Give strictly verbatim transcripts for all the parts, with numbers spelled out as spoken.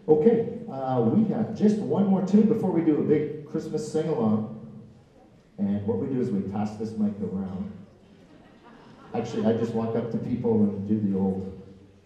Okay, uh, we have just one more tune before we do a big Christmas sing-along. And what we do is we pass this mic around. Actually, I just walk up to people and do the old,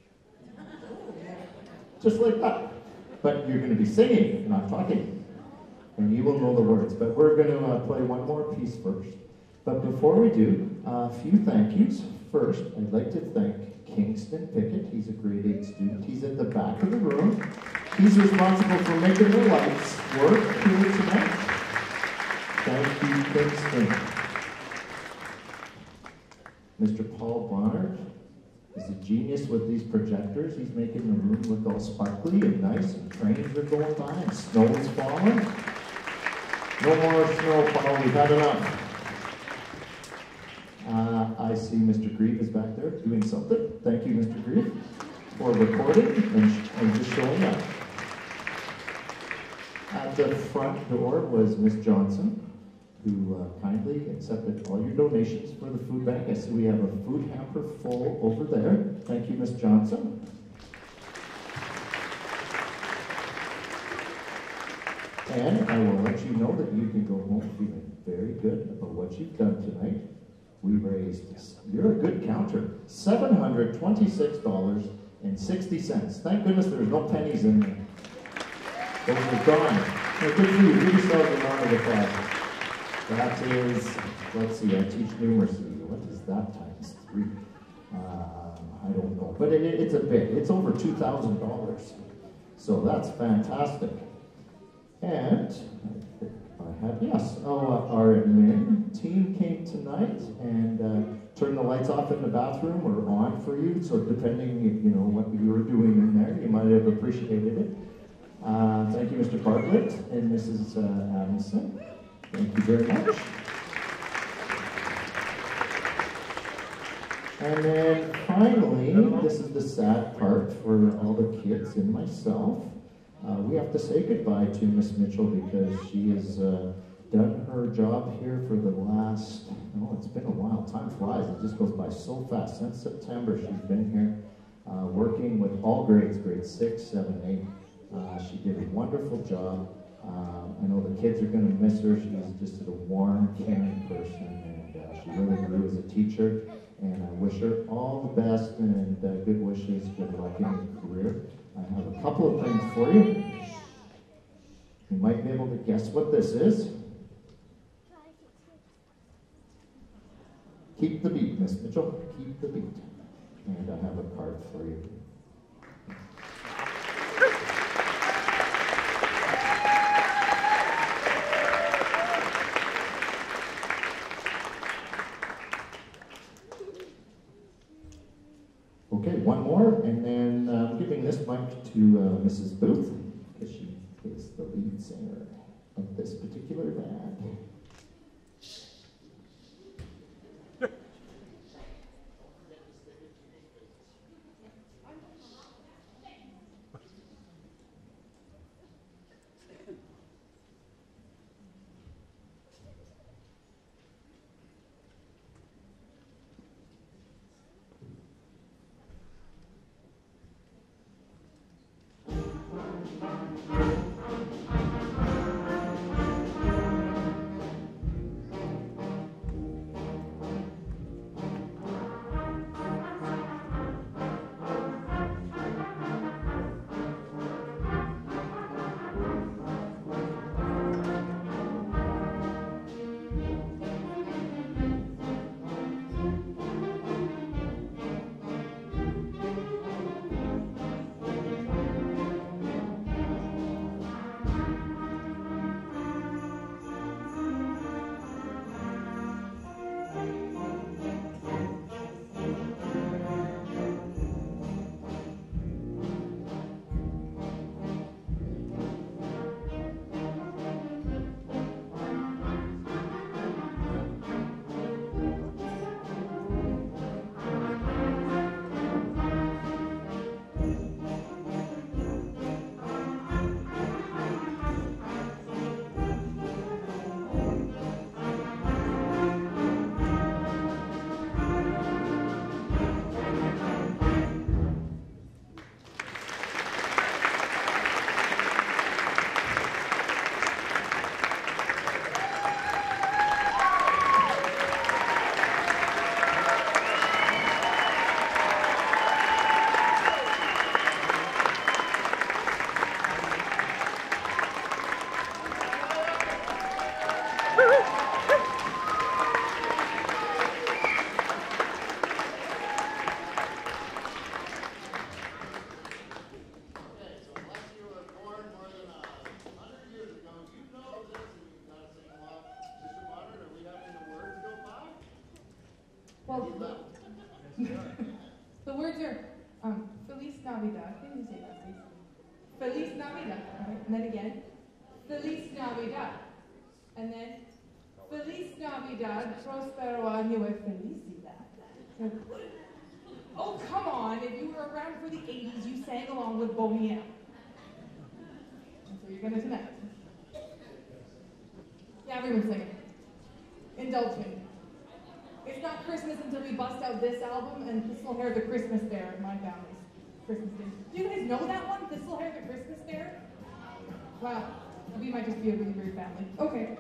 just like that. But you're going to be singing, not talking. And you will know the words. But we're going to uh, play one more piece first. But before we do, a few thank yous. First, I'd like to thank Kingston Pickett. He's a grade eight student. He's at the back of the room. He's responsible for making the lights work here tonight. Thank you, Kingston. Mister Paul Barnard is a genius with these projectors. He's making the room look all sparkly and nice, and trains are going by, and snow is falling. No more snow, Paul. We've had enough. Uh, I see Mister Grieve is back there doing something. Thank you, Mister Grieve, for recording and, and just showing up. At the front door was Miss Johnson, who uh, kindly accepted all your donations for the food bank. I see we have a food hamper full over there. Thank you, Miss Johnson. And I will let you know that you can go home feeling very good about what you've done tonight. We raised, you're a good counter, seven hundred twenty-six dollars and sixty cents. Thank goodness there's no pennies in there. Those are gone. They're good for you. Give yourselves a round of applause. That is, let's see, I teach numeracy. What is that times three? Um, I don't know, but it, it's a bit. It's over two thousand dollars. So that's fantastic. And I think I have, yes, oh, uh, our admin team came tonight and uh, turned the lights off in the bathroom or on for you. So depending, you know, what you were doing in there, you might have appreciated it. Uh, thank you, Mister Bartlett and Missus Uh, Adamson. Thank you very much. And then finally, this is the sad part for all the kids and myself. Uh, we have to say goodbye to Miss Mitchell because she has uh, done her job here for the last, oh, it's been a while. Time flies. It just goes by so fast. Since September, she's been here uh, working with all grades, grades six, seven, eight. Uh, she did a wonderful job. Um, I know the kids are going to miss her. She's just a warm, caring person, and uh, she really grew as a teacher. And I wish her all the best and uh, good wishes, good luck in her career. I have a couple of things for you. You might be able to guess what this is. Keep the beat, Miss Mitchell. Keep the beat. And I have a card for you. Okay, one more, and then uh, I'm giving this mic to uh, Missus Booth, because she is the lead singer of this particular band. Well, the words are um, Feliz Navidad. Can you say that, please? Feliz Navidad. Right? And then again, Feliz Navidad. And then Feliz Navidad, Prospero Año y Felicidad. Oh, come on. If you were around for the eighties, you sang along with Boney M. That's what you're going to tonight. Yeah, everyone's singing. Indulge me. It's not Christmas until we bust out this album and Thistle Hair the Christmas Bear, my family's Christmas thing. Do you guys know that one? Thistle Hair the Christmas Bear? Wow. We might just be a really weird family. Okay.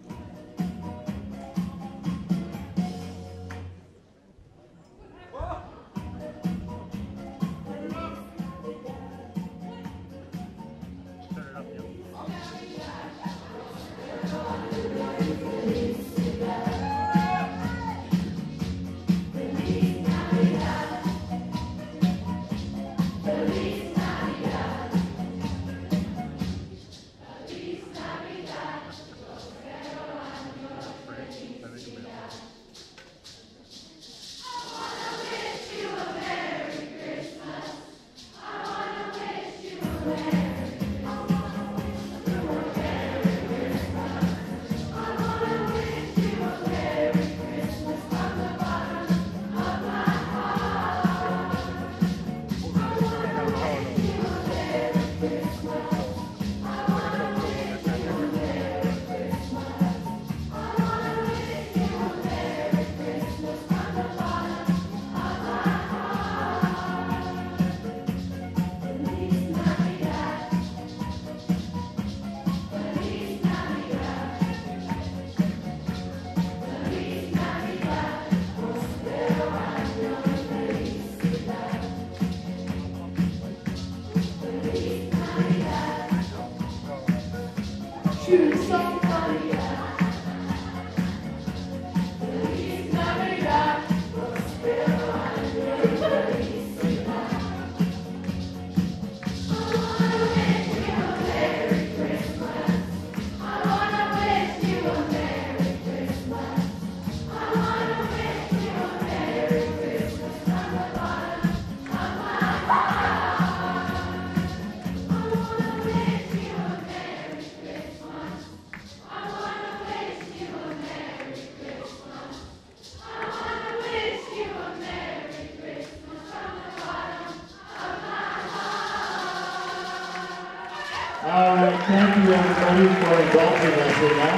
All right, thank you everybody for indulging us in that.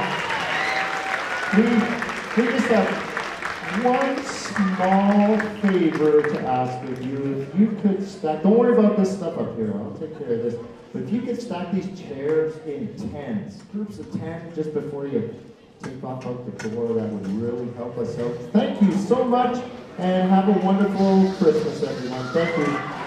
We, we just have one small favor to ask of you. If you could stack, don't worry about this stuff up here, I'll take care of this. But if you could stack these chairs in tens, groups of ten, just before you take off out the door, that would really help us out. Thank you so much, and have a wonderful Christmas, everyone. Thank you.